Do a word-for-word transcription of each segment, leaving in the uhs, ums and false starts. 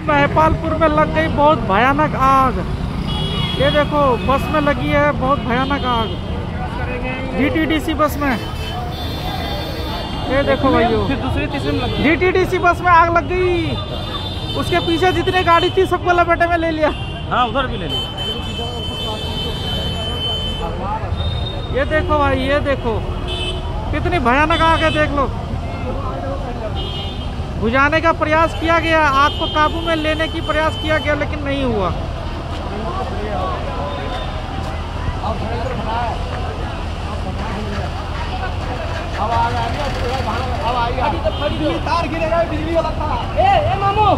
महिपालपुर में लग गई बहुत भयानक आग। ये देखो बस में लगी है बहुत भयानक आग, जीटीडीसी बस में। ये देखो भाइयों, फिर दूसरी तीसरी में लगी। जीटीडीसी बस में आग लग गई। उसके पीछे जितनी गाड़ी थी सबको लपेटे में ले लिया। हाँ उधर भी ले लिया। ये देखो भाई, ये देखो कितनी भयानक आग है, देख लो। बुझाने का प्रयास किया गया, आग को काबू में लेने की प्रयास किया गया, लेकिन नहीं हुआ। तार गिरेगा बिजली वाला था। ए ए मामू,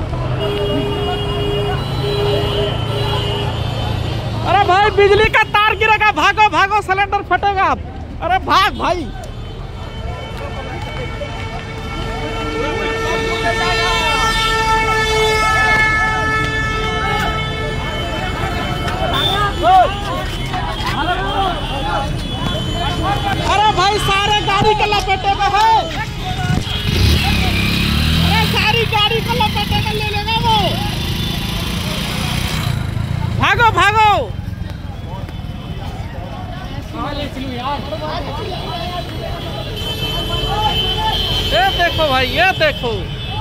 अरे भाई बिजली का तार गिरेगा, भागो भागो, सिलेंडर फटेगा। अरे भाग भाई। अरे भाई सारे गाड़ी के लपेटे में है। अरे सारी गाड़ी को लपेटे में ले लेगा वो। भागो भागो। ये देखो भाई, ये देखो।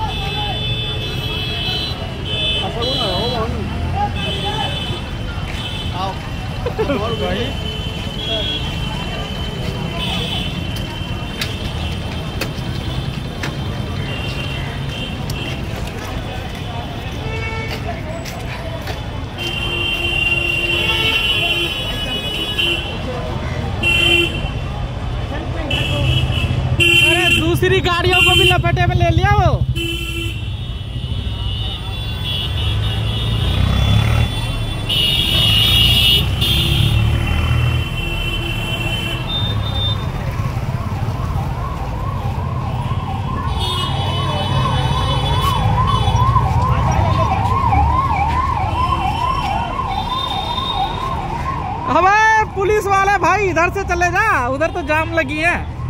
दूसरी गाड़ियों को भी लपेटे में ले लिया वो। अबे पुलिस वाले भाई इधर से चले जा, उधर तो जाम लगी है।